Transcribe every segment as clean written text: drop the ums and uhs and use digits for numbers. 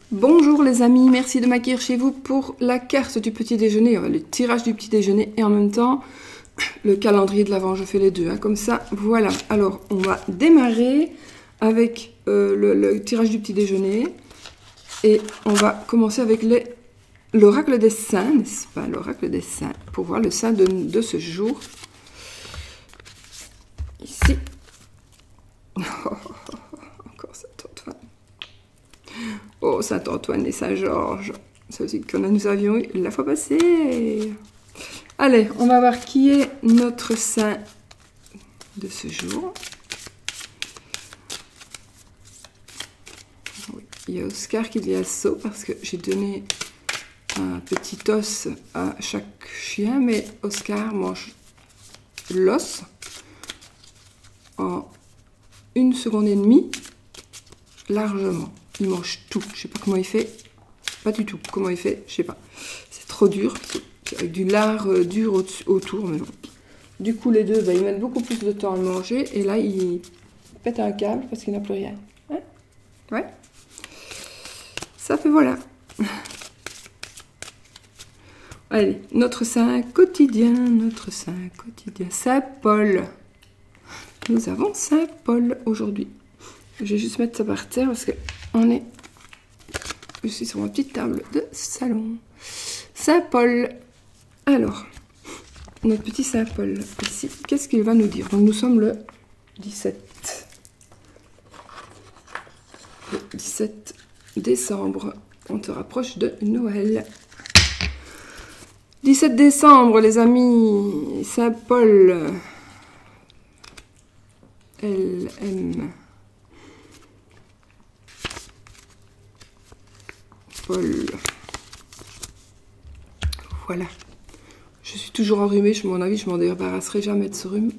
Bonjour les amis, merci de m'accueillir chez vous pour la carte du petit déjeuner, le tirage du petit déjeuner et en même temps le calendrier de l'Avent. Je fais les deux, hein, comme ça, voilà. Alors, on va démarrer avec le tirage du petit déjeuner et on va commencer avec l'oracle des saints, n'est-ce pas? L'oracle des saints, pour voir le saint de ce jour. Ici. Encore Saint-Antoine. Oh, Saint-Antoine et Saint-Georges. C'est aussi que nous avions eu la fois passée. Allez, on va voir qui est notre saint de ce jour. Oui, il y a Oscar qui dit assaut parce que j'ai donné un petit os à chaque chien, mais Oscar mange l'os en 1 seconde et demie, largement. Il mange tout. Je sais pas comment il fait. Pas du tout. Comment il fait, je sais pas. C'est trop dur. Avec du lard dur autour. Mais bon. Du coup, les deux, ils mettent beaucoup plus de temps à le manger. Et là, il pète un câble parce qu'il n'a plus rien. Hein? Ouais. Ça fait voilà. Allez, notre saint quotidien. Notre saint quotidien. Saint Paul. Nous avons Saint Paul aujourd'hui. Je vais juste mettre ça par terre parce que je suis sur ma petite table de salon. Saint Paul. Alors, notre petit Saint Paul, ici, qu'est-ce qu'il va nous dire? Donc, nous sommes le 17. Le 17 décembre. On se rapproche de Noël. 17 décembre, les amis. Saint Paul. LM. Paul. Voilà. Je suis toujours enrhumée, à mon avis, je m'en débarrasserai jamais de ce rhume.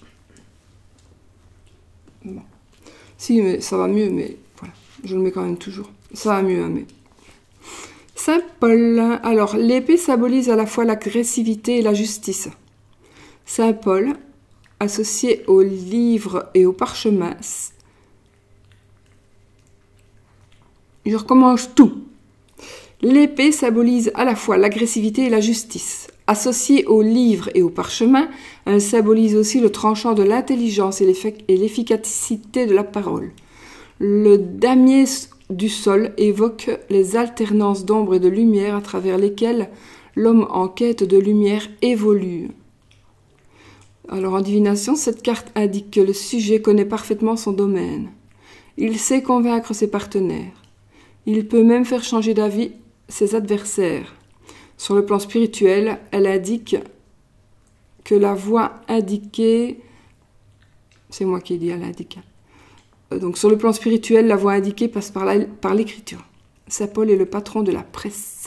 Bon. Si, mais ça va mieux, mais voilà. Je le mets quand même toujours. Ça va mieux, hein, mais... Saint Paul. Alors, l'épée symbolise à la fois l'agressivité et la justice. Saint Paul, associé aux livres et aux parchemins. Je recommence tout. L'épée symbolise à la fois l'agressivité et la justice. Associée aux livres et aux parchemins, elle symbolise aussi le tranchant de l'intelligence et l'efficacité de la parole. Le damier du sol évoque les alternances d'ombre et de lumière à travers lesquelles l'homme en quête de lumière évolue. Alors en divination, cette carte indique que le sujet connaît parfaitement son domaine. Il sait convaincre ses partenaires. Il peut même faire changer d'avis ses adversaires. Sur le plan spirituel, elle indique que la voie indiquée... C'est moi qui ai dit, elle indique. Donc sur le plan spirituel, la voie indiquée passe par l'écriture. Saint Paul est le patron de la presse.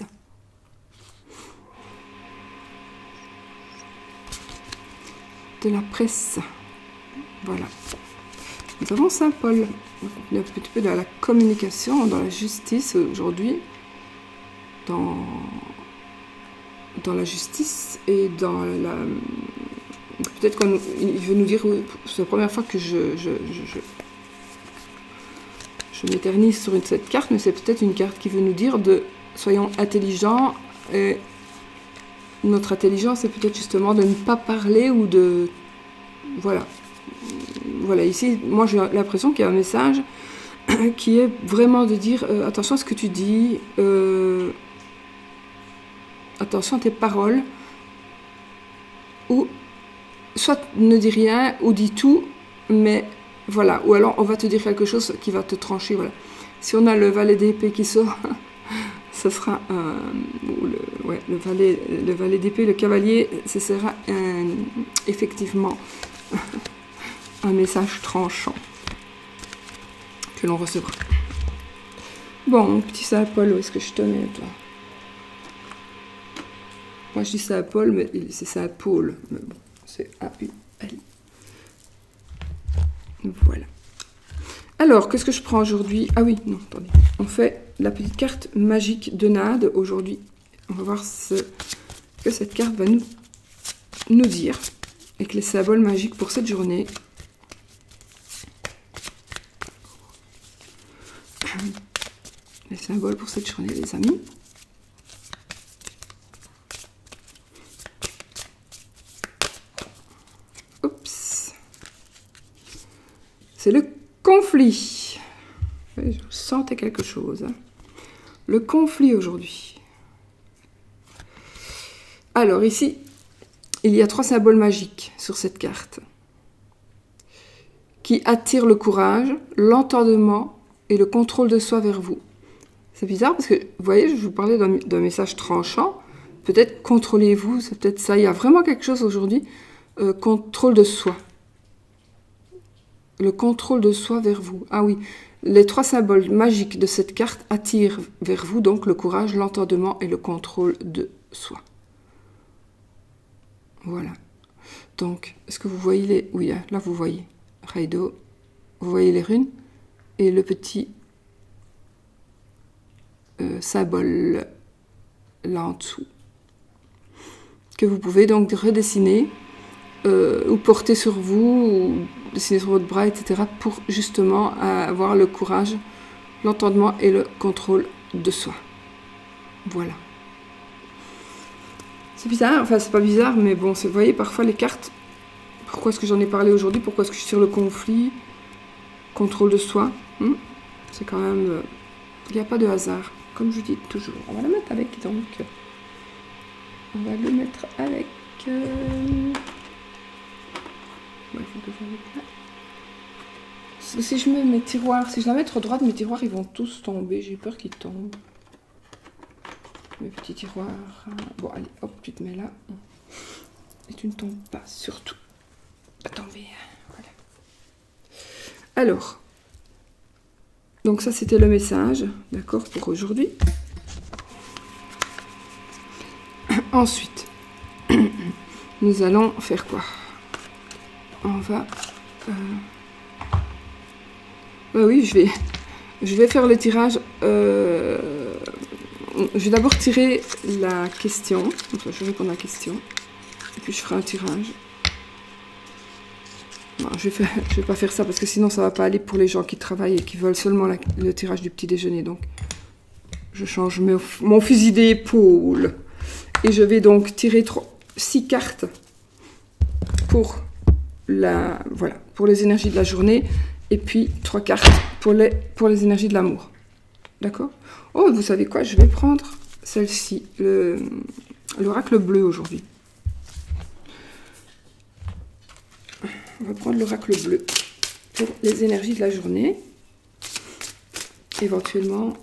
De la presse. Voilà. Nous avons Saint Paul. On est un petit peu dans la communication, dans la justice aujourd'hui. Dans la justice et dans la... Peut-être qu'il veut nous dire... C'est la première fois que je m'éternise sur cette carte, mais c'est peut-être une carte qui veut nous dire de... Soyons intelligents. Et notre intelligence, c'est peut-être justement de ne pas parler ou de... Voilà. Voilà, ici, moi j'ai l'impression qu'il y a un message qui est vraiment de dire attention à ce que tu dis, attention à tes paroles, ou soit ne dis rien, ou dis tout, mais voilà, ou alors on va te dire quelque chose qui va te trancher, voilà. Si on a le valet d'épée qui sort, ce sera le valet d'épée, le cavalier, ce sera effectivement un message tranchant que l'on recevra. Bon, mon petit Saint Paul, où est-ce que je te mets, toi? Moi, je dis Saint Paul, mais c'est Saint Paul. Mais bon, c'est A-U-L. Voilà. Alors, qu'est-ce que je prends aujourd'hui? Ah oui, non, attendez. On fait la petite carte magique de Nade aujourd'hui. On va voir ce que cette carte va nous dire. Avec les symboles magiques pour cette journée. les symboles pour cette journée, les amis. Oups. C'est le conflit. Je sentais quelque chose. Hein. Le conflit aujourd'hui. Alors ici, il y a 3 symboles magiques sur cette carte qui attirent le courage, l'entendement et le contrôle de soi vers vous. C'est bizarre parce que, vous voyez, je vous parlais d'un message tranchant. Peut-être contrôlez-vous, c'est peut-être ça. Il y a vraiment quelque chose aujourd'hui. Contrôle de soi. Le contrôle de soi vers vous. Ah oui, les 3 symboles magiques de cette carte attirent vers vous donc le courage, l'entendement et le contrôle de soi. Voilà. Donc, est-ce que vous voyez les... Oui, là vous voyez. Raido. Vous voyez les runes. Et le petit symbole là en dessous. Que vous pouvez donc redessiner ou porter sur vous, ou dessiner sur votre bras, etc. pour justement avoir le courage, l'entendement et le contrôle de soi. Voilà. C'est bizarre, enfin c'est pas bizarre, mais bon, vous voyez, parfois les cartes, pourquoi est-ce que j'en ai parlé aujourd'hui, pourquoi est-ce que je suis sur le conflit, contrôle de soi, c'est quand même, il n'y a pas de hasard, comme je dis toujours. On va la mettre avec, donc, on va le mettre avec, si je mets mes tiroirs, si je la mets trop droite, mes tiroirs ils vont tous tomber, j'ai peur qu'ils tombent. Mes petits tiroirs. Bon, allez, hop, tu te mets là. Et tu ne tombes pas, surtout. Pas tomber. Voilà. Alors, donc ça, c'était le message, d'accord, pour aujourd'hui. Ensuite, nous allons faire quoi? On va... bah oui, je vais faire le tirage... Je vais d'abord tirer la question. Enfin, je vais répondre à la question. Et puis je ferai un tirage. Non, je vais pas faire ça parce que sinon ça va pas aller pour les gens qui travaillent et qui veulent seulement le tirage du petit déjeuner. Donc je change mon fusil d'épaule. Et je vais donc tirer 6 cartes pour pour les énergies de la journée. Et puis 3 cartes pour les énergies de l'amour. D'accord? Oh, vous savez quoi? Je vais prendre celle-ci, l'oracle bleu aujourd'hui. On va prendre l'oracle bleu pour les énergies de la journée, éventuellement.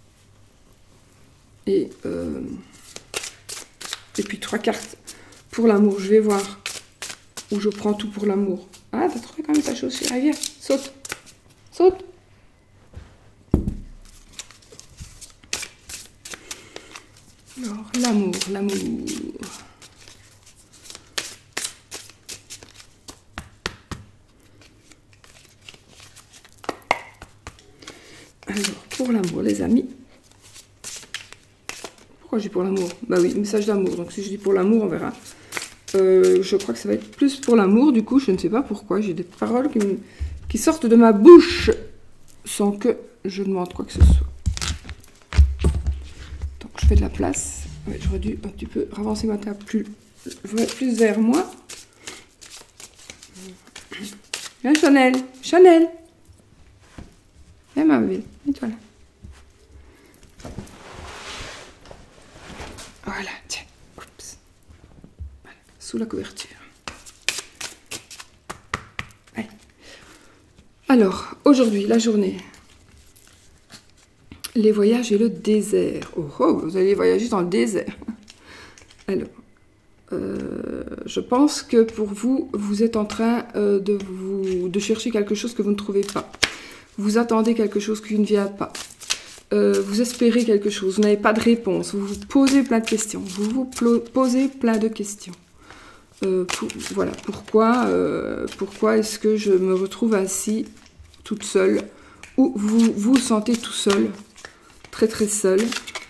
Et puis 3 cartes pour l'amour. Je vais voir où je prends tout pour l'amour. Ah, t'as trouvé quand même ta chaussure. Allez, viens, saute. Saute. Alors, l'amour. Alors, pour l'amour, les amis. Pourquoi je dis pour l'amour? Bah oui, message d'amour. Donc, si je dis pour l'amour, on verra. Je crois que ça va être plus pour l'amour. Du coup, je ne sais pas pourquoi. J'ai des paroles qui sortent de ma bouche sans que je demande quoi que ce soit. Donc, je fais de la place. Ouais, j'aurais dû un petit peu ravancer ma table plus vers moi. Viens, Chanel. Chanel. Viens, ma belle. Mets-toi là. Voilà, tiens. Oups. Voilà, sous la couverture. Allez. Alors, aujourd'hui, la journée. Les voyages et le désert. Oh, oh, vous allez voyager dans le désert. Alors, je pense que pour vous, vous êtes en train de chercher quelque chose que vous ne trouvez pas. Vous attendez quelque chose qui ne vient pas. Vous espérez quelque chose. Vous n'avez pas de réponse. Vous vous posez plein de questions. Vous posez plein de questions. Voilà, pourquoi est-ce que je me retrouve ainsi, toute seule, ou vous vous sentez tout seul, très très seul.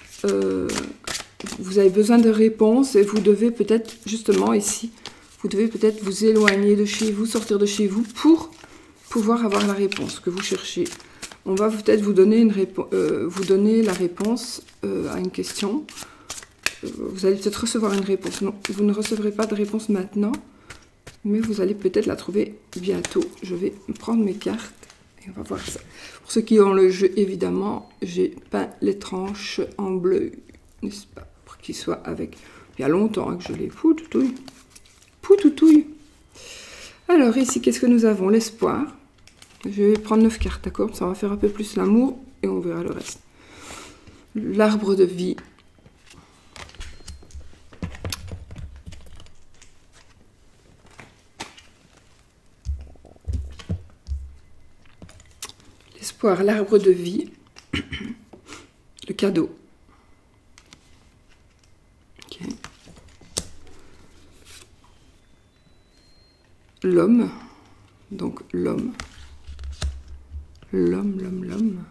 Vous avez besoin de réponses et vous devez peut-être, justement ici, vous devez peut-être vous éloigner de chez vous, sortir de chez vous pour pouvoir avoir la réponse que vous cherchez. on va peut-être vous donner la réponse à une question. Vous allez peut-être recevoir une réponse. Non, vous ne recevrez pas de réponse maintenant, mais vous allez peut-être la trouver bientôt. Je vais prendre mes cartes et on va voir ça. Pour ceux qui ont le jeu, évidemment, j'ai peint les tranches en bleu, n'est-ce pas, pour qu'ils soient avec... Il y a longtemps que je les poutoutouille. Poutoutouille. Alors ici, qu'est-ce que nous avons? L'espoir. Je vais prendre 9 cartes, d'accord? Ça va faire un peu plus l'amour et on verra le reste. L'arbre de vie. L'espoir, l'arbre de vie. Le cadeau. Ok. L'homme. Donc l'homme. L'homme.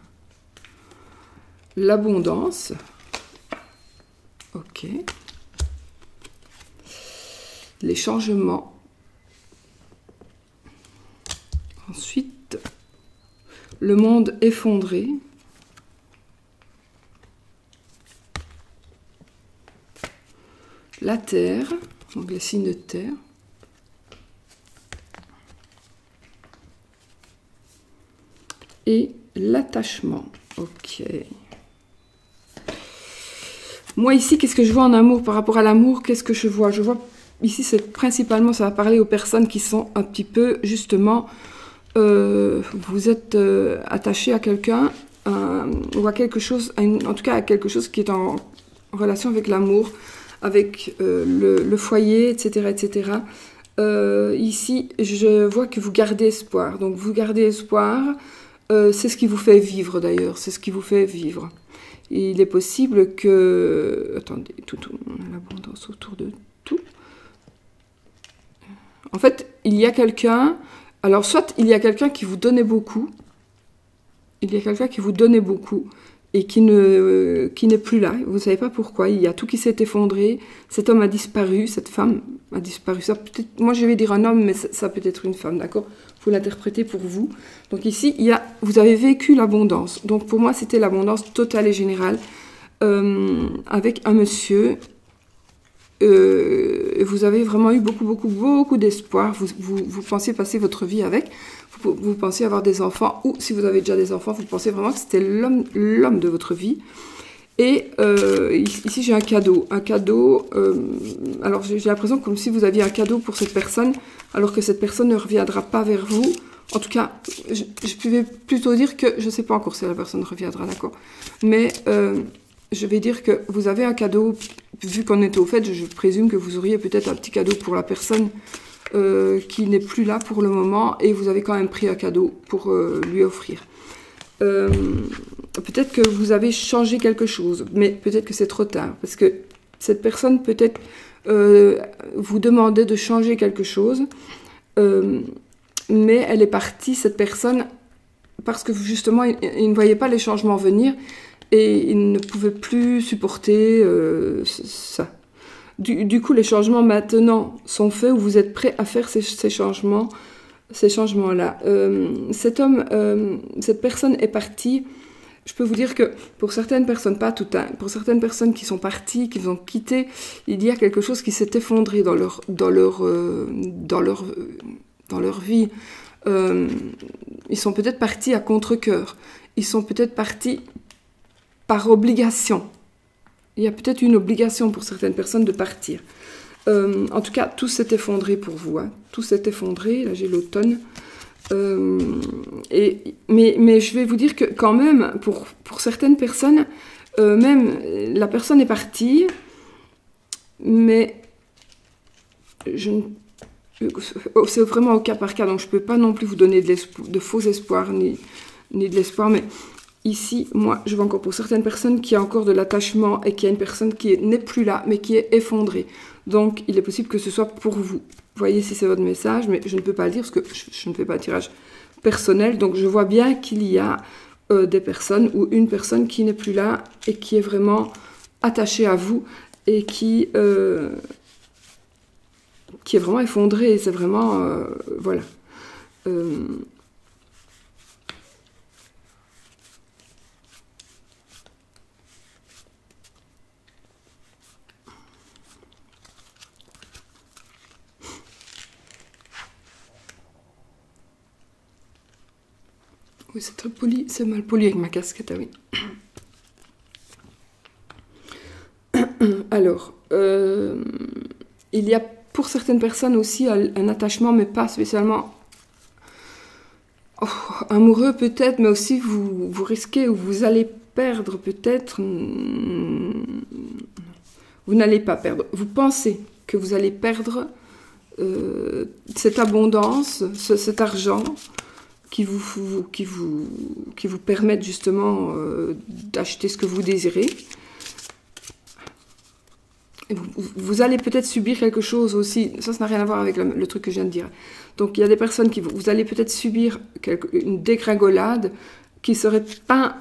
L'abondance. Ok. Les changements. Ensuite, le monde effondré. La terre, donc les signes de terre. Et l'attachement. Ok. Moi ici, qu'est-ce que je vois en amour? Par rapport à l'amour, qu'est-ce que je vois? Je vois ici, c'est principalement, ça va parler aux personnes qui sont un petit peu, justement, vous êtes attaché à quelqu'un ou à quelque chose, en tout cas à quelque chose qui est en relation avec l'amour, avec le foyer, etc., etc. Ici, je vois que vous gardez espoir. Donc, vous gardez espoir. C'est ce qui vous fait vivre d'ailleurs, c'est ce qui vous fait vivre. Il est possible que... Attendez, on a l'abondance autour de tout. En fait, il y a quelqu'un... Alors, soit il y a quelqu'un qui vous donnait beaucoup, il y a quelqu'un qui vous donnait beaucoup et qui n'est plus là, vous ne savez pas pourquoi, il y a tout qui s'est effondré, cet homme a disparu, cette femme a disparu. Ça peut-être, moi je vais dire un homme, mais ça peut être une femme, d'accord? Vous l'interprétez pour vous. Donc ici, vous avez vécu l'abondance. Donc pour moi, c'était l'abondance totale et générale avec un monsieur. Vous avez vraiment eu beaucoup d'espoir. Vous pensiez passer votre vie avec. Vous pensiez avoir des enfants. Ou si vous avez déjà des enfants, vous pensez vraiment que c'était l'homme de votre vie. Et ici, j'ai un cadeau. Un cadeau, alors j'ai l'impression comme si vous aviez un cadeau pour cette personne, alors que cette personne ne reviendra pas vers vous. En tout cas, je pouvais plutôt dire que, je ne sais pas encore si la personne reviendra, d'accord. Mais je vais dire que vous avez un cadeau, vu qu'on était au fait, je présume que vous auriez peut-être un petit cadeau pour la personne qui n'est plus là pour le moment, et vous avez quand même pris un cadeau pour lui offrir. Peut-être que vous avez changé quelque chose, mais peut-être que c'est trop tard, parce que cette personne peut-être vous demandait de changer quelque chose, mais elle est partie, cette personne, parce que justement, il ne voyait pas les changements venir, et il ne pouvait plus supporter ça. Du coup, les changements maintenant sont faits, ou vous êtes prêt à faire ces changements-là. Cet homme, cette personne est partie. Je peux vous dire que pour certaines personnes, pas toutes, hein, pour certaines personnes qui sont parties, qui vous ont quitté, il y a quelque chose qui s'est effondré dans leur vie. Ils sont peut-être partis à contre-cœur. Ils sont peut-être partis par obligation. Il y a peut-être une obligation pour certaines personnes de partir. En tout cas, tout s'est effondré pour vous. Hein. Tout s'est effondré. Là, j'ai l'automne. Mais je vais vous dire que quand même, pour certaines personnes, même la personne est partie, mais c'est vraiment au cas par cas. Donc, je ne peux pas non plus vous donner de faux espoirs ni de l'espoir, mais ici, moi, je vois encore pour certaines personnes qu'il y a encore de l'attachement et qu'il y a une personne qui n'est plus là, mais qui est effondrée. Donc, il est possible que ce soit pour vous. Vous voyez si c'est votre message, mais je ne peux pas le dire parce que je ne fais pas un tirage personnel. Donc, je vois bien qu'il y a des personnes ou une personne qui n'est plus là et qui est vraiment attachée à vous et qui est vraiment effondrée. C'est vraiment... voilà. Oui, c'est très poli, c'est mal poli avec ma casquette, ah oui. Alors, il y a pour certaines personnes aussi un attachement, mais pas spécialement amoureux peut-être, mais aussi vous risquez ou vous allez perdre peut-être. Vous n'allez pas perdre. Vous pensez que vous allez perdre cette abondance, cet argent qui vous permettent justement d'acheter ce que vous désirez. Vous allez peut-être subir quelque chose aussi, ça n'a rien à voir avec le truc que je viens de dire. Donc il y a des personnes qui vous allez peut-être subir une dégringolade qui serait pas...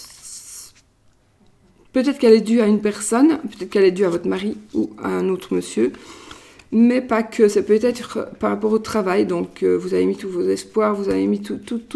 Peut-être qu'elle est due à une personne, peut-être qu'elle est due à votre mari ou à un autre monsieur, mais pas que, c'est peut-être par rapport au travail, donc vous avez mis tous vos espoirs, vous avez mis tout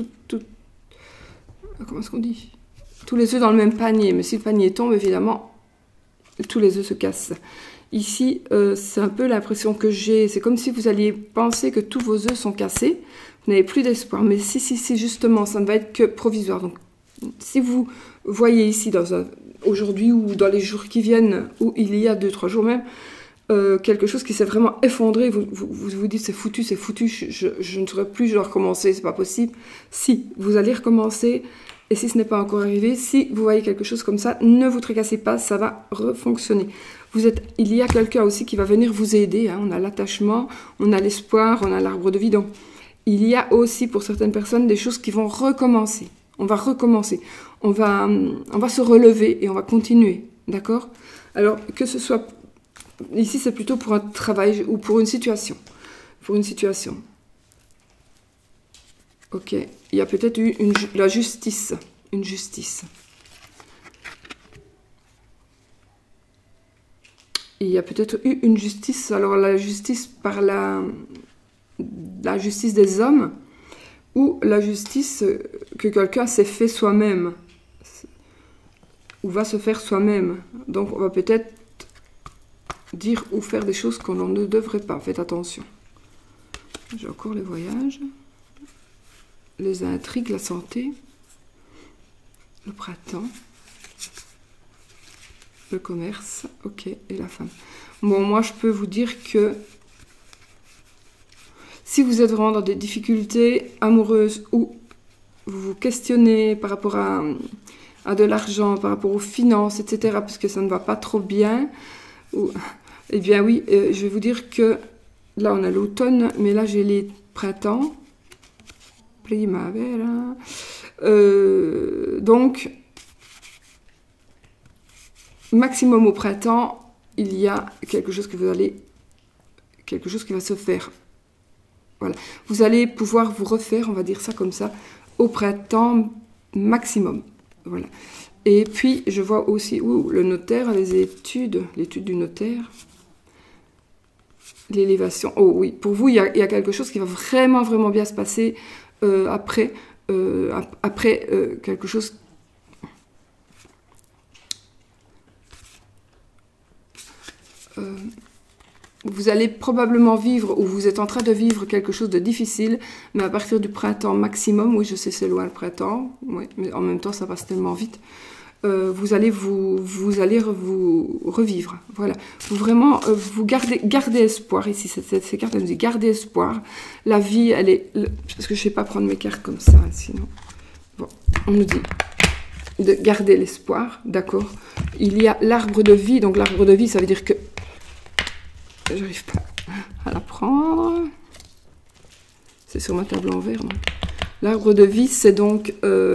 comment est-ce qu'on dit? Tous les œufs dans le même panier, mais si le panier tombe, évidemment, tous les œufs se cassent. Ici, c'est un peu l'impression que j'ai, c'est comme si vous alliez penser que tous vos œufs sont cassés, vous n'avez plus d'espoir, mais si, justement, ça ne va être que provisoire. Donc, si vous voyez ici, aujourd'hui ou dans les jours qui viennent, ou il y a 2-3 jours même, quelque chose qui s'est vraiment effondré, vous dites c'est foutu, je ne saurais plus, je dois recommencer, c'est pas possible. Si, vous allez recommencer, et si ce n'est pas encore arrivé, si vous voyez quelque chose comme ça, ne vous tracassez pas, ça va refonctionner. Il y a quelqu'un aussi qui va venir vous aider, hein, on a l'attachement, on a l'espoir, on a l'arbre de vie, donc il y a aussi pour certaines personnes des choses qui vont recommencer. On va recommencer, on va se relever et on va continuer, d'accord? Alors, que ce soit... Ici, c'est plutôt pour un travail ou pour une situation. Pour une situation. Ok. Il y a peut-être eu la justice. Une justice. Il y a peut-être eu une justice. Alors, la justice par la justice des hommes ou la justice que quelqu'un s'est fait soi-même. Ou va se faire soi-même. Donc, on va peut-être dire ou faire des choses qu'on ne devrait pas. Faites attention. J'ai encore les voyages, les intrigues, la santé, le printemps, le commerce, ok, et la femme. Bon, moi, je peux vous dire que si vous êtes vraiment dans des difficultés amoureuses ou vous vous questionnez par rapport à de l'argent, par rapport aux finances, etc., parce que ça ne va pas trop bien, eh bien oui, je vais vous dire que là on a l'automne, mais là j'ai les printemps, primavera, donc maximum au printemps, il y a quelque chose qui va se faire. Voilà, vous allez pouvoir vous refaire, on va dire ça comme ça, au printemps maximum. Voilà. Et puis je vois aussi le notaire, l'étude du notaire. L'élévation. Oh oui, pour vous, il y a quelque chose qui va vraiment, vraiment bien se passer après quelque chose. Vous allez probablement vivre, ou vous êtes en train de vivre quelque chose de difficile, mais à partir du printemps maximum, oui, je sais, c'est loin le printemps, oui, mais en même temps, ça passe tellement vite. Vous allez vous revivre, voilà. Vous gardez espoir, ici, ces cartes, elles nous disent, gardez espoir. La vie, elle est... Parce que je ne sais pas prendre mes cartes comme ça, sinon... Bon, on nous dit de garder l'espoir, d'accord. Il y a l'arbre de vie, donc l'arbre de vie, ça veut dire que... J'arrive pas à la prendre. C'est sur ma table en verre, donc. L'arbre de vie, c'est donc...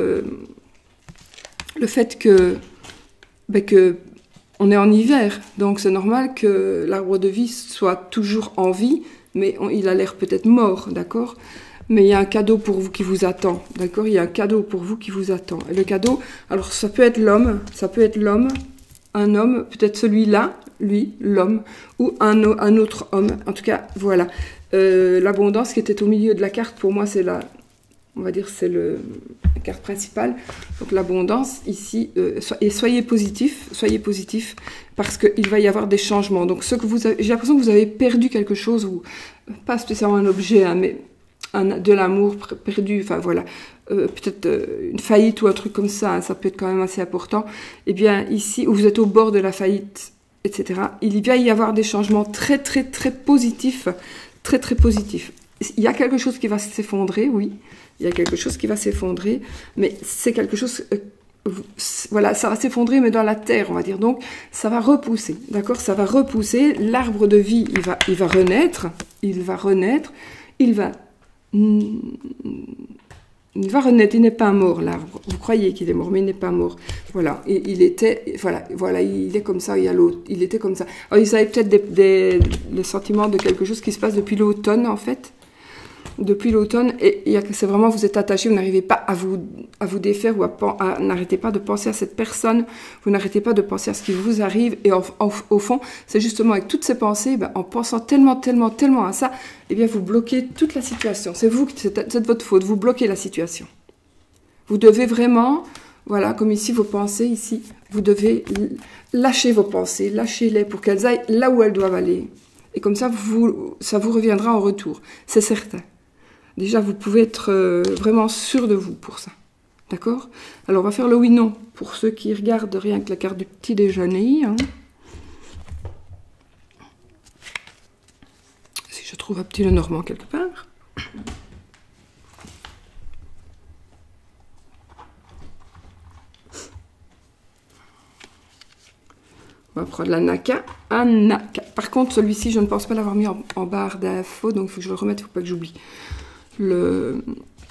le fait que on est en hiver, donc c'est normal que l'arbre de vie soit toujours en vie, mais il a l'air peut-être mort, d'accord? Mais il y a un cadeau pour vous qui vous attend, d'accord? Il y a un cadeau pour vous qui vous attend. Et le cadeau, alors ça peut être l'homme, un homme, peut-être celui-là, lui, l'homme, ou un autre homme. En tout cas, voilà. L'abondance qui était au milieu de la carte, pour moi, c'est la... On va dire c'est la carte principale. Donc l'abondance ici, et soyez positif, parce qu'il va y avoir des changements. Donc j'ai l'impression que vous avez perdu quelque chose, ou pas spécialement un objet, hein, mais de l'amour perdu, enfin voilà, peut-être une faillite ou un truc comme ça, hein, ça peut être quand même assez important. Eh bien ici, où vous êtes au bord de la faillite, etc., il va y avoir des changements très très très positifs, très très positifs. Il y a quelque chose qui va s'effondrer, oui, il y a quelque chose qui va s'effondrer, mais c'est quelque chose... voilà, ça va s'effondrer, mais dans la terre, on va dire. Donc, ça va repousser, d'accord? Ça va repousser. L'arbre de vie, il va renaître. Il va renaître. Il va renaître. Il n'est pas mort, l'arbre. Vous croyez qu'il est mort, mais il n'est pas mort. Voilà. Et il était, voilà, il est comme ça. Il y a l'autre. Il était comme ça. Alors, ils avaient peut-être le sentiment de quelque chose qui se passe depuis l'automne, en fait. Depuis l'automne, et c'est vraiment, vous êtes attaché, vous n'arrivez pas à vous défaire ou n'arrêtez pas de penser à cette personne, vous n'arrêtez pas de penser à ce qui vous arrive, et au fond, c'est justement avec toutes ces pensées, en pensant tellement à ça, eh bien, vous bloquez toute la situation. C'est votre faute, vous bloquez la situation. Vous devez vraiment, voilà, comme ici, vos pensées, ici, vous devez lâcher vos pensées, lâchez-les pour qu'elles aillent là où elles doivent aller. Et comme ça, ça vous reviendra en retour, c'est certain. Déjà, vous pouvez être vraiment sûr de vous pour ça. D'accord? Alors, on va faire le oui-non pour ceux qui regardent rien que la carte du petit déjeuner. Hein. Si je trouve un petit Lenormand quelque part. On va prendre la Naka. Un Naka. Par contre, celui-ci, je ne pense pas l'avoir mis en barre d'infos, donc il faut que je le remette, il ne faut pas que j'oublie. Tout le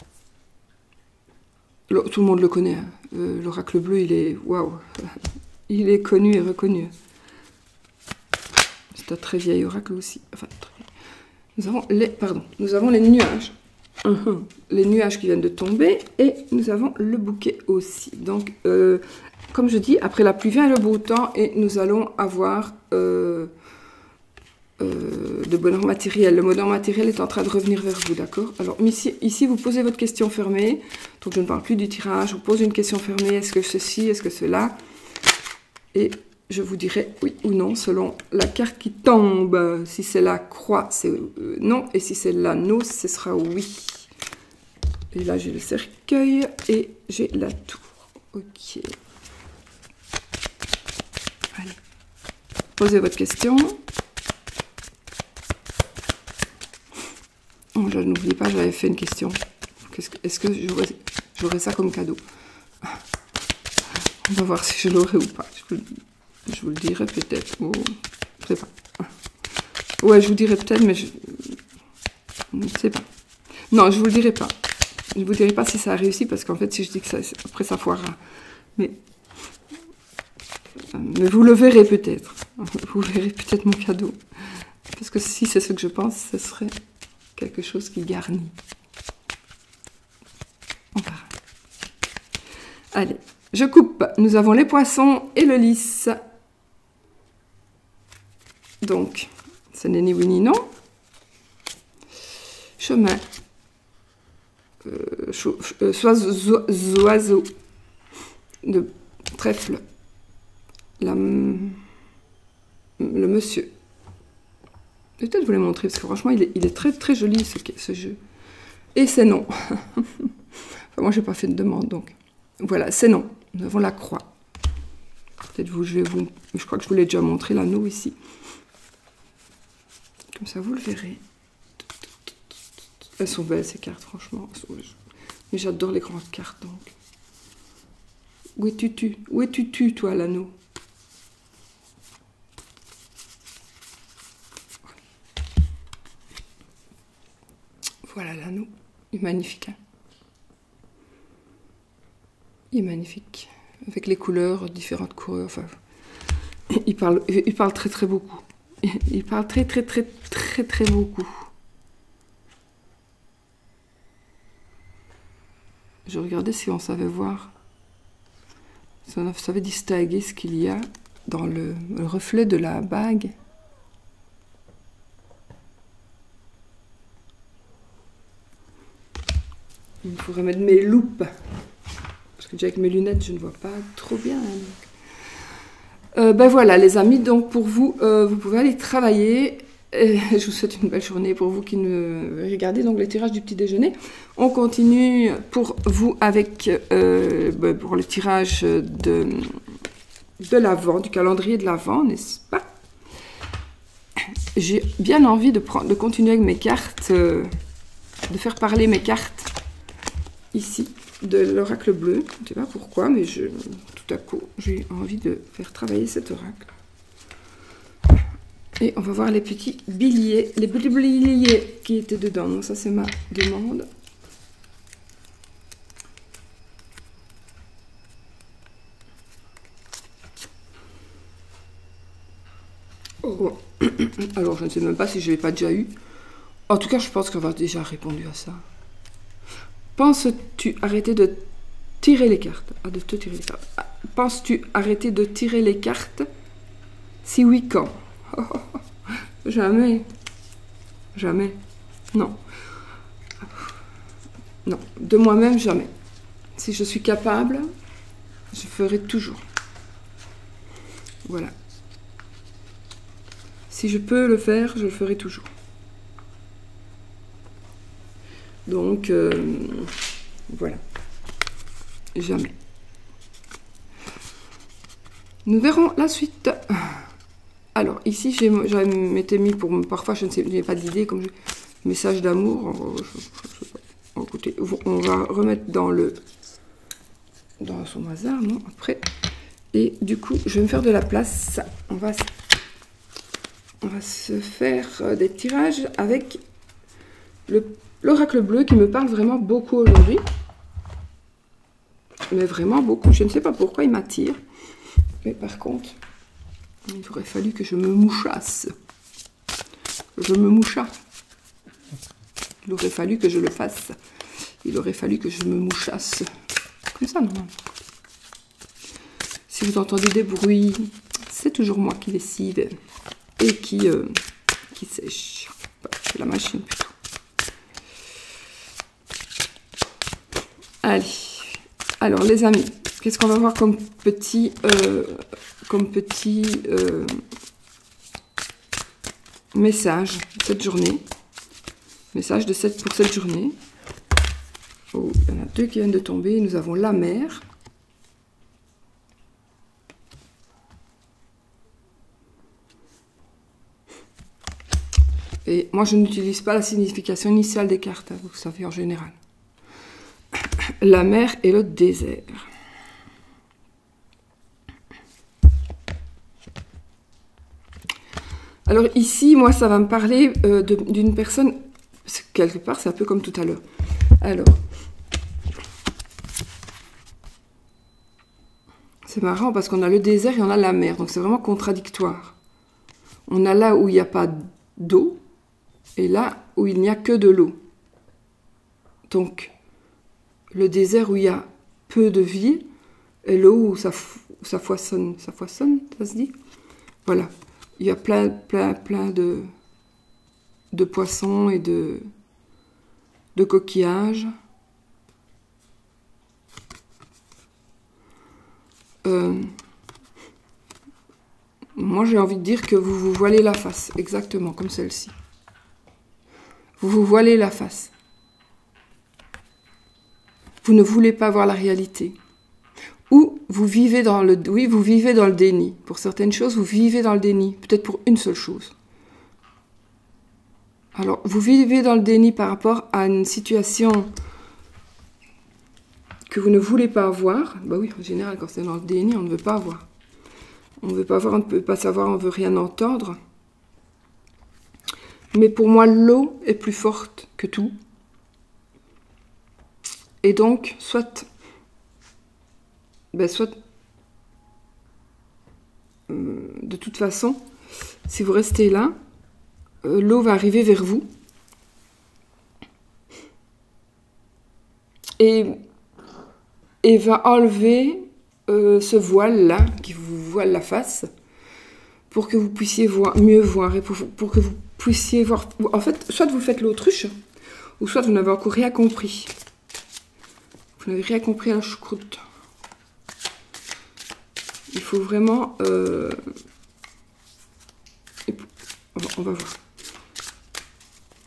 monde le connaît. Hein. L'oracle bleu, il est... Waouh. Il est connu et reconnu. C'est un très vieil oracle aussi. Enfin, très vieil. Nous avons les nuages. Les nuages qui viennent de tomber. Et nous avons le bouquet aussi. Donc, comme je dis, après la pluie vient le beau temps. Et nous allons avoir... de bonheur matériel. Le bonheur matériel est en train de revenir vers vous, d'accord? Alors, ici, vous posez votre question fermée. Donc, je ne parle plus du tirage. Je vous pose une question fermée. Est-ce que ceci? Est-ce que cela? Et je vous dirai oui ou non, selon la carte qui tombe. Si c'est la croix, c'est non. Et si c'est l'anneau, ce sera oui. Et là, j'ai le cercueil et j'ai la tour. Ok. Allez. Posez votre question. Je n'oublie pas, j'avais fait une question. Est-ce que j'aurais ça comme cadeau? On va voir si je l'aurai ou pas. Je vous le dirai peut-être. Oh, je ne sais pas. Ouais, je vous dirai peut-être, mais je ne sais pas. Non, je ne vous le dirai pas. Je ne vous dirai pas si ça a réussi, parce qu'en fait, si je dis que ça, après ça foirera. Mais vous le verrez peut-être. Vous verrez peut-être mon cadeau. Parce que si c'est ce que je pense, ce serait... quelque chose qui garnit. On verra. Allez, je coupe. Nous avons les poissons et le lys. Donc, ce n'est ni oui ni non. Chemin. Oiseau. De trèfle. Le monsieur. Je vais peut-être vous les montrer, parce que franchement, il est très très joli ce jeu. Et c'est non. Enfin, moi, je n'ai pas fait de demande, donc. Voilà, c'est non. Nous avons la croix. Peut-être je crois que je vous l'ai déjà montré, l'anneau ici. Comme ça, vous le verrez. Elles sont belles, ces cartes, franchement. Mais j'adore les grandes cartes, donc. Où es-tu, toi, l'anneau? Voilà l'anneau, il est magnifique. Hein, il est magnifique, avec les couleurs, différentes couleurs. Enfin, il parle très très beaucoup. Il parle très très très très très beaucoup. Je regardais si on savait voir, si on savait distinguer ce qu'il y a dans le reflet de la bague. Il faudrait mettre mes loupes. Parce que déjà avec mes lunettes, je ne vois pas trop bien. Ben voilà, les amis. Donc pour vous, vous pouvez aller travailler. Et je vous souhaite une belle journée pour vous qui me regardez donc les tirages du petit déjeuner. On continue pour vous avec pour le tirage de l'Avent, du calendrier de l'Avent, n'est-ce pas? J'ai bien envie de continuer avec mes cartes, de faire parler mes cartes ici, de l'oracle bleu. Je ne sais pas pourquoi, mais tout à coup, j'ai envie de faire travailler cet oracle. Et on va voir les petits billets qui étaient dedans. Donc ça, c'est ma demande. Oh. Alors, je ne sais même pas si je ne l'ai pas déjà eu. En tout cas, je pense qu'on va déjà répondu à ça. Penses-tu arrêter de tirer les cartes? De te tirer les cartes. Penses-tu arrêter de tirer les cartes? Si oui, quand? Jamais. Jamais. Non. Non. De moi-même, jamais. Si je suis capable, je ferai toujours. Voilà. Si je peux le faire, je le ferai toujours. Donc, voilà. Jamais. Nous verrons la suite. Alors, ici, je m'étais mis pour... Parfois, je n'ai pas d'idée, comme message d'amour. Écoutez, on va remettre dans son hasard, non? Après. Et du coup, je vais me faire de la place. On va se faire des tirages avec l'oracle bleu qui me parle vraiment beaucoup aujourd'hui. Mais vraiment beaucoup. Je ne sais pas pourquoi il m'attire. Mais par contre... Il aurait fallu que je me mouchasse. Je me moucha. Il aurait fallu que je le fasse. Il aurait fallu que je me mouchasse. Comme ça, non. Si vous entendez des bruits, c'est toujours moi qui lessive et qui sèche. C'est la machine plutôt. Allez. Alors, les amis, qu'est-ce qu'on va voir comme petit message cette journée. Message pour cette journée. Oh, il y en a deux qui viennent de tomber. Nous avons la mer. Et moi, je n'utilise pas la signification initiale des cartes, vous savez, en général. La mer et le désert. Alors ici, moi, ça va me parler d'une personne, quelque part, c'est un peu comme tout à l'heure. Alors, c'est marrant parce qu'on a le désert et on a la mer, donc c'est vraiment contradictoire. On a là où il n'y a pas d'eau et là où il n'y a que de l'eau. Donc, le désert où il y a peu de vie et l'eau où ça foisonne, ça se dit? Voilà. Il y a plein de poissons et de coquillages. Moi, j'ai envie de dire que vous vous voilez la face, exactement comme celle-ci. Vous vous voilez la face. Vous ne voulez pas voir la réalité. Ou vous vivez dans le... Oui, vous vivez dans le déni. Pour certaines choses, vous vivez dans le déni. Peut-être pour une seule chose. Alors, vous vivez dans le déni par rapport à une situation que vous ne voulez pas avoir. Bah oui, en général, quand c'est dans le déni, on ne veut pas avoir. On ne veut pas voir, on ne peut pas savoir, on ne veut rien entendre. Mais pour moi, l'eau est plus forte que tout. Et donc, soit de toute façon, si vous restez là, l'eau va arriver vers vous. Et va enlever ce voile-là, qui vous voile la face, pour que vous puissiez mieux voir, et pour que vous puissiez voir... En fait, soit vous faites l'autruche, ou soit vous n'avez encore rien compris. Vous n'avez rien compris à la choucroute. Il faut vraiment... On va voir.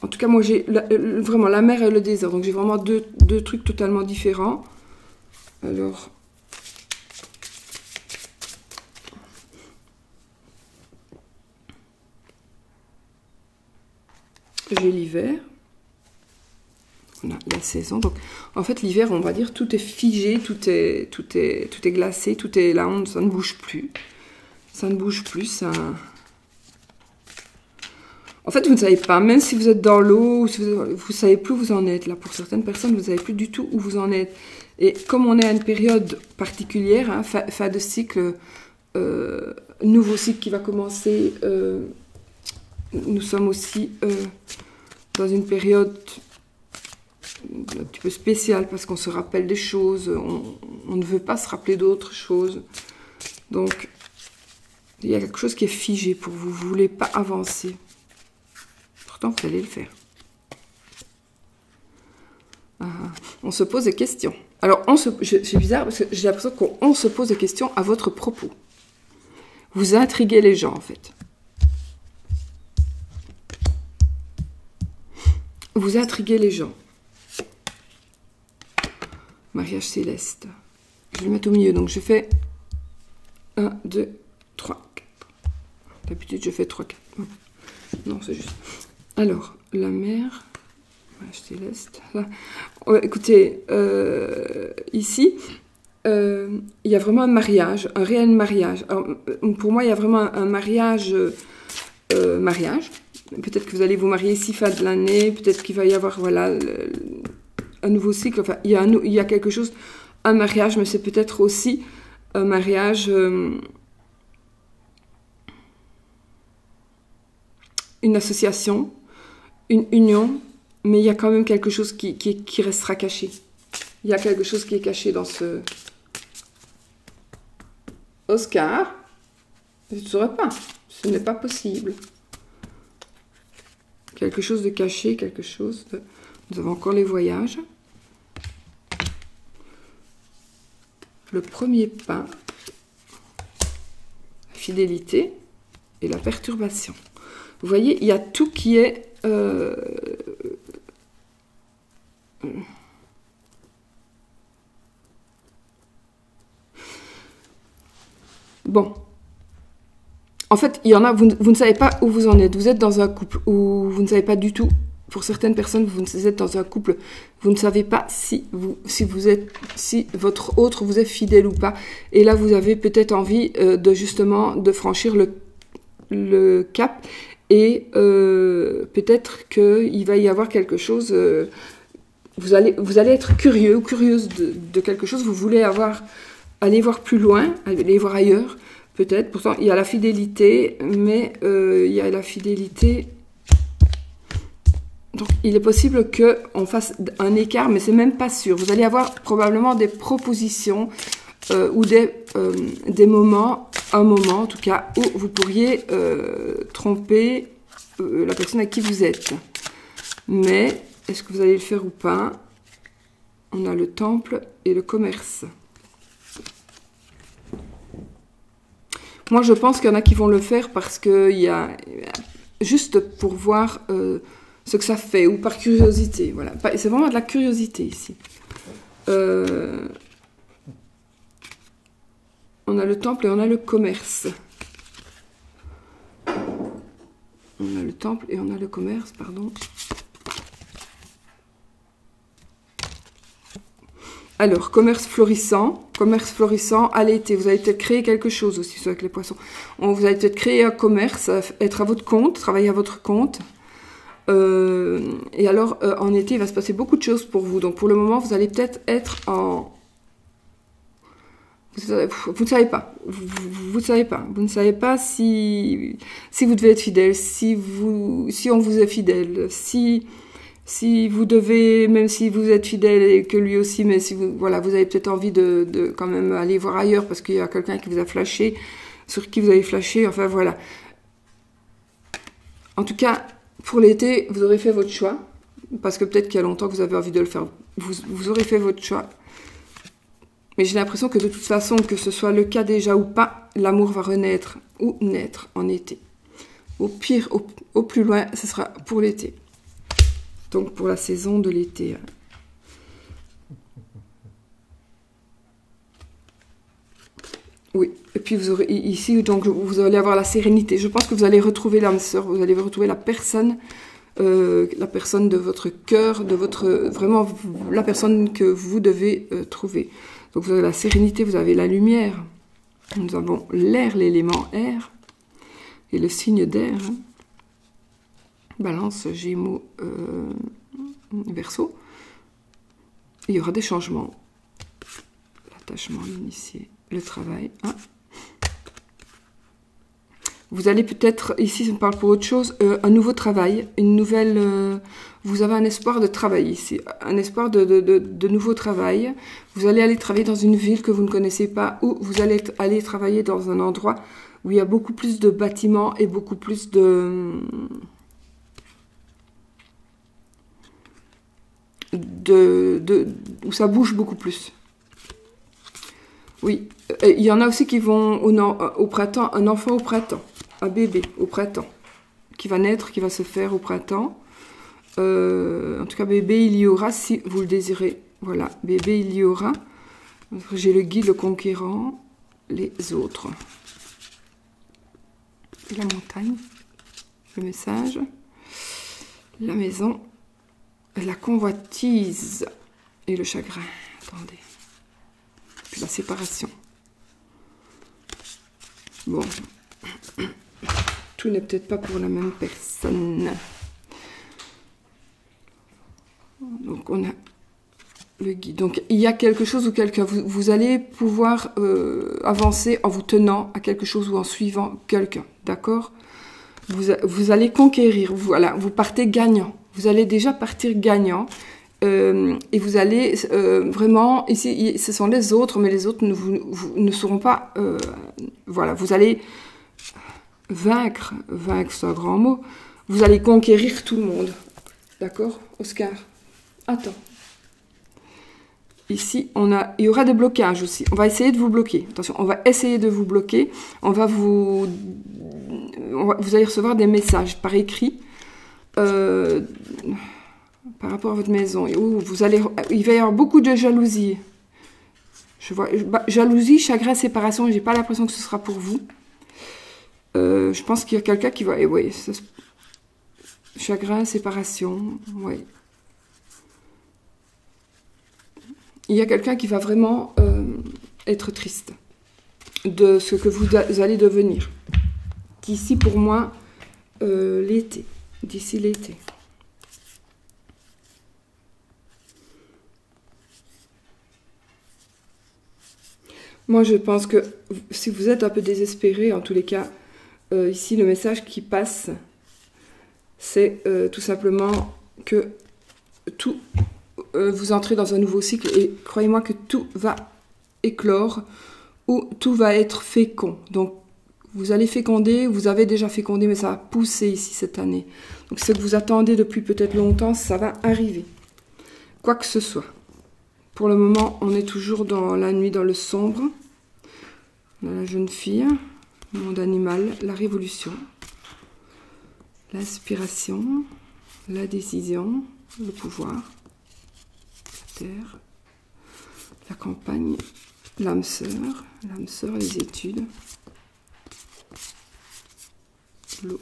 En tout cas, moi, j'ai vraiment la mer et le désert. Donc, j'ai vraiment deux trucs totalement différents. Alors... j'ai l'hiver. On a la saison. Donc, en fait, l'hiver, on va dire, tout est figé, tout est glacé, tout est là, ça ne bouge plus. Ça ne bouge plus, ça... En fait, vous ne savez pas, même si vous êtes dans l'eau, vous ne savez plus où vous en êtes. Là, pour certaines personnes, vous ne savez plus du tout où vous en êtes. Et comme on est à une période particulière, hein, fin de cycle, nouveau cycle qui va commencer, nous sommes aussi dans une période un petit peu spéciale parce qu'on se rappelle des choses, on ne veut pas se rappeler d'autres choses. Donc, il y a quelque chose qui est figé pour vous, vous ne voulez pas avancer. Pourtant, vous allez le faire. On se pose des questions. Alors, c'est bizarre parce que j'ai l'impression qu'on se pose des questions à votre propos. Vous intriguez les gens, en fait. Vous intriguez les gens. Mariage céleste. Je vais le mettre au milieu, donc je fais 1, 2, 3, 4. D'habitude, je fais 3, 4. Non, c'est juste. Alors, la mer, mariage céleste. Là. Ouais, écoutez, ici, il y a vraiment un mariage, un réel mariage. Alors, pour moi, il y a vraiment un mariage, mariage. Peut-être que vous allez vous marier ici fin de l'année, peut-être qu'il va y avoir, voilà, un nouveau cycle. Enfin, il y a quelque chose, un mariage, mais c'est peut-être aussi un mariage, une association, une union, mais il y a quand même quelque chose qui restera caché. Il y a quelque chose qui est caché dans ce... Oscar, je ne saurais pas, ce n'est pas possible. Quelque chose de caché, quelque chose de... Nous avons encore les voyages. Le premier pas, la fidélité et la perturbation. Vous voyez, il y a tout qui est... Bon. En fait, il y en a, vous ne savez pas où vous en êtes. Vous êtes dans un couple où vous ne savez pas du tout. Pour certaines personnes, vous êtes dans un couple, vous ne savez pas si votre autre vous est fidèle ou pas. Et là, vous avez peut-être envie de franchir le cap. Et peut-être qu'il va y avoir quelque chose... vous allez être curieux ou curieuse de quelque chose. Vous voulez aller voir plus loin, aller voir ailleurs. Peut-être. Pourtant, il y a la fidélité, mais il y a la fidélité... Donc, il est possible qu'on fasse un écart, mais c'est même pas sûr. Vous allez avoir probablement des propositions ou des moments, un moment en tout cas, où vous pourriez tromper la personne avec qui vous êtes. Mais, est-ce que vous allez le faire ou pas? On a le temple et le commerce. Moi, je pense qu'il y en a qui vont le faire parce qu'il y a... Juste pour voir... ce que ça fait, ou par curiosité, voilà. C'est vraiment de la curiosité, ici. On a le temple et on a le commerce. On a le temple et on a le commerce, pardon. Alors, commerce florissant à l'été. Vous allez peut-être créer quelque chose aussi, avec les poissons. Vous allez peut-être créer un commerce, être à votre compte, travailler à votre compte. Et alors, en été, il va se passer beaucoup de choses pour vous. Donc, pour le moment, vous allez peut-être être en... Vous ne savez pas. Vous ne savez pas. Vous ne savez pas si vous devez être fidèle, si on vous est fidèle, si vous devez, même si vous êtes fidèle et que lui aussi, mais si vous avez peut-être envie de quand même aller voir ailleurs parce qu'il y a quelqu'un qui vous a flashé, sur qui vous avez flashé, enfin voilà. En tout cas... Pour l'été, vous aurez fait votre choix, parce que peut-être qu'il y a longtemps que vous avez envie de le faire. Vous aurez fait votre choix. Mais j'ai l'impression que de toute façon, que ce soit le cas déjà ou pas, l'amour va renaître ou naître en été. Au pire, au plus loin, ce sera pour l'été. Donc pour la saison de l'été. Oui, et puis vous aurez ici, donc vous allez avoir la sérénité. Je pense que vous allez retrouver l'âme sœur, vous allez retrouver la personne de votre cœur, de votre vraiment la personne que vous devez trouver. Donc vous avez la sérénité, vous avez la lumière. Nous avons l'air, l'élément air et le signe d'air. Hein. Balance, Gémeaux, Verseau. Il y aura des changements. L'attachement, l'initié, le travail. Hein. Vous allez peut-être, ici je parle pour autre chose, un nouveau travail, une nouvelle... vous avez un espoir de travail ici, un espoir de nouveau travail. Vous allez aller travailler dans une ville que vous ne connaissez pas, ou vous allez aller travailler dans un endroit où il y a beaucoup plus de bâtiments et beaucoup plus où ça bouge beaucoup plus. Oui, il y en a aussi qui vont au printemps, un enfant au printemps. Un bébé au printemps, qui va naître, qui va se faire au printemps. En tout cas, bébé, il y aura, si vous le désirez. Voilà, bébé, il y aura. J'ai le guide, le conquérant, les autres. La montagne, le message, la maison, la convoitise et le chagrin. Attendez. Puis la séparation. Bon. Tout n'est peut-être pas pour la même personne. Donc on a le guide. Donc il y a quelque chose ou quelqu'un. Vous allez pouvoir avancer en vous tenant à quelque chose ou en suivant quelqu'un. D'accord? Vous allez conquérir. Voilà, vous partez gagnant. Vous allez déjà partir gagnant. Et vous allez vraiment... Ici, ce sont les autres, mais les autres ne seront pas... voilà, vous allez... Vaincre, c'est un grand mot. Vous allez conquérir tout le monde. D'accord, Oscar? Attends. Ici, il y aura des blocages aussi. On va essayer de vous bloquer. Attention, on va essayer de vous bloquer. Vous allez recevoir des messages par écrit par rapport à votre maison. Et il va y avoir beaucoup de jalousie. Je vois jalousie, chagrin, séparation. J'ai pas l'impression que ce sera pour vous. Je pense qu'il y a quelqu'un qui va... Oui, chagrin, séparation, oui. Il y a quelqu'un qui va vraiment être triste de ce que vous allez devenir. D'ici, pour moi, l'été. D'ici l'été. Moi, je pense que si vous êtes un peu désespéré, en tous les cas, ici, le message qui passe, c'est tout simplement que tout, vous entrez dans un nouveau cycle et croyez-moi que tout va éclore ou tout va être fécond. Donc, vous allez féconder, vous avez déjà fécondé, mais ça va pousser ici cette année. Donc, ce que vous attendez depuis peut-être longtemps, ça va arriver. Quoi que ce soit. Pour le moment, on est toujours dans la nuit, dans le sombre. Dans la jeune fille, le monde animal, la révolution, l'inspiration, la décision, le pouvoir, la terre, la campagne, l'âme sœur, les études, l'eau.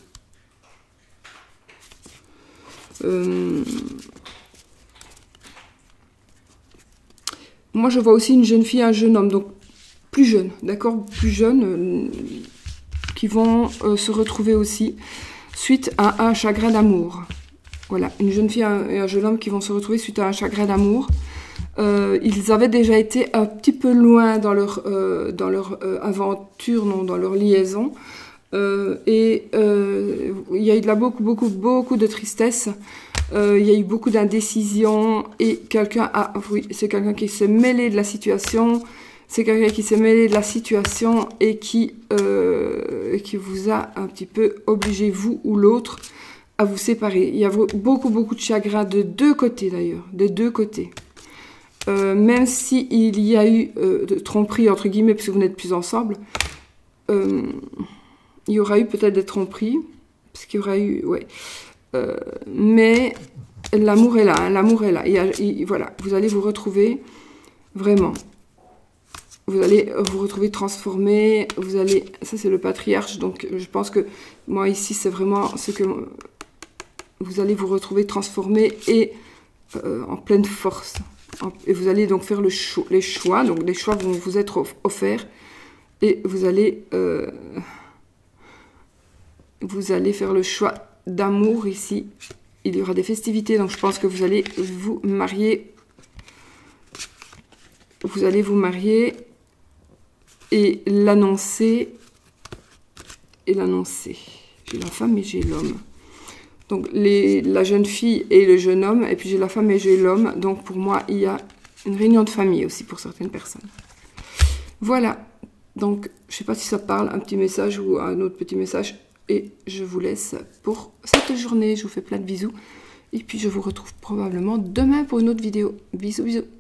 Moi, je vois aussi une jeune fille et un jeune homme, donc plus jeunes, d'accord, plus jeunes, qui vont se retrouver aussi suite à un chagrin d'amour. Voilà, une jeune fille et un jeune homme qui vont se retrouver suite à un chagrin d'amour. Ils avaient déjà été un petit peu loin dans leur aventure, non, dans leur liaison. Il y a eu beaucoup de tristesse. Il y a eu beaucoup d'indécision et c'est quelqu'un qui s'est mêlé de la situation. C'est quelqu'un qui s'est mêlé de la situation et qui vous a un petit peu obligé, vous ou l'autre, à vous séparer. Il y a beaucoup de chagrin de deux côtés d'ailleurs, des deux côtés. Même s'il y a eu de tromperie, entre guillemets, parce que vous n'êtes plus ensemble, il y aura eu peut-être des tromperies, parce qu'il y aura eu... Ouais. Mais l'amour est là, hein, l'amour est là. Voilà, vous allez vous retrouver vraiment. Vous allez vous retrouver transformé. Vous allez, ça c'est le patriarche, donc je pense que moi ici c'est vraiment ce que vous allez vous retrouver transformé et en pleine force. Et vous allez donc faire les choix. Donc les choix vont vous être offerts et vous allez faire le choix d'amour ici. Il y aura des festivités, donc je pense que vous allez vous marier. Vous allez vous marier et l'annoncer. J'ai la femme et j'ai l'homme. Donc la jeune fille et le jeune homme, et puis j'ai la femme et j'ai l'homme. Donc pour moi, il y a une réunion de famille aussi pour certaines personnes. Voilà. Donc je ne sais pas si ça parle, un petit message ou un autre petit message. Et je vous laisse pour cette journée. Je vous fais plein de bisous. Et puis je vous retrouve probablement demain pour une autre vidéo. Bisous, bisous.